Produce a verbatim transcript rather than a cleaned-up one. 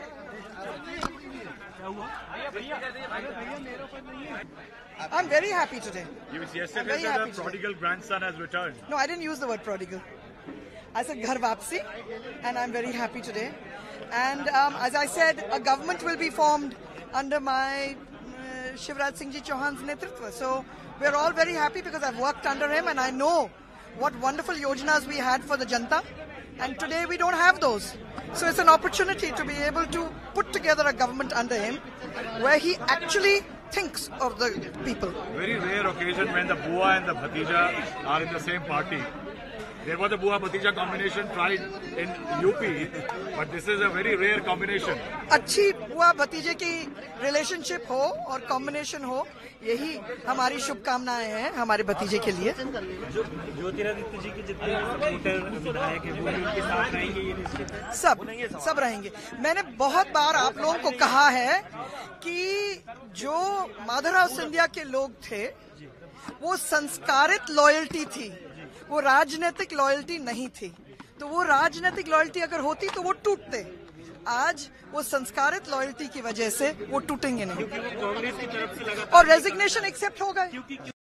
I'm very happy today. You yesterday said the prodigal grandson has returned. No, I didn't use the word prodigal. I said ghar vapsi, and I'm very happy today. And um, as I said, a government will be formed under my uh, Shivraj Singh Ji Chauhan's netritva. So we're all very happy because I've worked under him and I know what wonderful yojanas we had for the Janta. And today we don't have those. So it's an opportunity to be able to put together a government under him where he actually thinks of the people. Very rare occasion when the Bua and the Bhatija are in the same party. There was a Bua-Bhatija combination tried in U P, but this is a very rare combination. अच्छी बुआ भतीजे की relationship हो और combination हो, यही हमारी शुभकामनाएं हैं हमारे भतीजे के लिए। ज्योतिरादित्य जी के जितने वोटर विधायक हैं वो उनके साथ रहेंगे ये निश्चित? सब सब रहेंगे। मैंने बहुत बार आप लोगों को कहा है कि जो माधवराव सिंधिया के लोग थे वो संस्कारित लॉयल्टी थी, वो राजनीतिक लॉयल्टी नहीं थी। तो वो राजनीतिक लॉयल्टी अगर होती तो वो टूटते। आज वो संस्कारित लॉयल्टी की वजह से वो टूटेंगे नहीं और रेजिग्नेशन एक्सेप्ट हो गए।